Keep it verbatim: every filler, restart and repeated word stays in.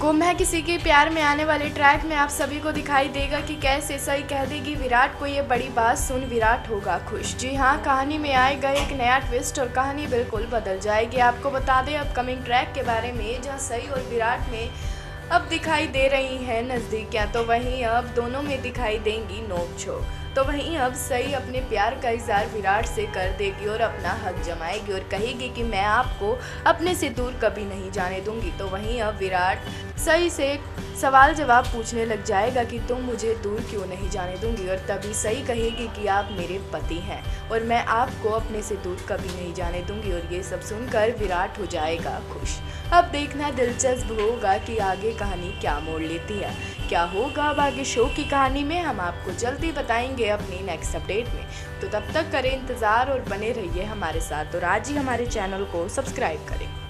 गुम है किसी के प्यार में आने वाले ट्रैक में आप सभी को दिखाई देगा कि कैसे सही कह देगी विराट को ये बड़ी बात सुन विराट होगा खुश। जी हाँ, कहानी में आएगा एक नया ट्विस्ट और कहानी बिल्कुल बदल जाएगी। आपको बता दें अपकमिंग ट्रैक के बारे में, जहाँ सई और विराट में अब दिखाई दे रही हैं नज़दीकियाँ, तो वहीं अब दोनों में दिखाई देंगी नोक झोंक। तो वहीं अब सई अपने प्यार का इज़हार विराट से कर देगी और अपना हक जमाएगी और कहेगी कि मैं आपको अपने से दूर कभी नहीं जाने दूंगी। तो वहीं अब विराट सई से सवाल जवाब पूछने लग जाएगा कि तुम मुझे दूर क्यों नहीं जाने दूंगी, और तभी सई कहेगी कि आप मेरे पति हैं और मैं आपको अपने से दूर कभी नहीं जाने दूंगी। और ये सब सुनकर विराट हो जाएगा खुश। अब देखना दिलचस्प होगा कि आगे कहानी क्या मोड़ लेती है, क्या होगा अब आगे शो की कहानी में, हम आपको जल्दी बताएंगे अपनी नेक्स्ट अपडेट में। तो तब तक करें इंतज़ार और बने रहिए हमारे साथ और आज ही हमारे चैनल को सब्सक्राइब करें।